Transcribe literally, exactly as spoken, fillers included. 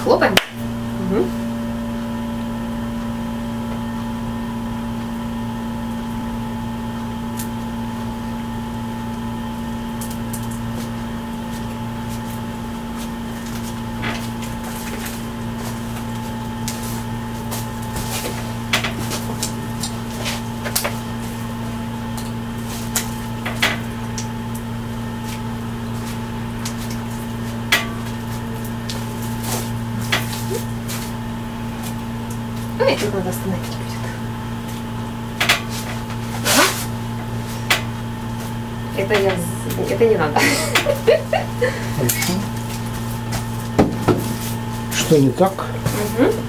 Хлопаем. Угу. Ну и тут надо остановить будет. Ага. Это я... Это не надо. Хорошо. Что не так? Угу.